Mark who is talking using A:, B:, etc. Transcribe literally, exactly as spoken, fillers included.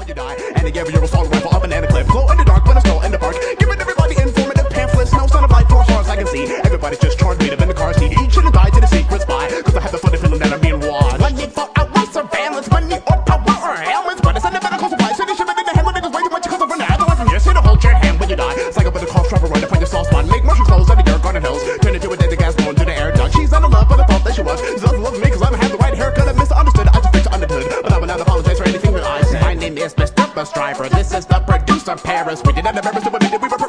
A: you die. And they give you a assault rifle, a banana clip. Glow in the dark when I stroll in the park. Giving everybody informative pamphlets. No sign of life for as far as I can see. Everybody's just charged me to in the car seat. Each should have died to the secret spy. Cause I have the funny feeling that I'm being watched. Money for outright surveillance, money or power or helmets. But it's a medical supply. So they ship it in the hand when niggas waiting what you cause over now. The one from here, see to hold your hand when you die. It's like a bit of cough trapper right up on your soft spot. Make mushroom clothes out of your garden hills. Turn into a dead gas going to the air dog. She's out of love, but I thought that she was. She doesn't love me cause I don't have the right haircut. I misunderstood, I just fixed understood. But I will not apologize for anything that I said. My name is Mister Bus Driver. This is the producer Paris. We did not have ever to admit that we were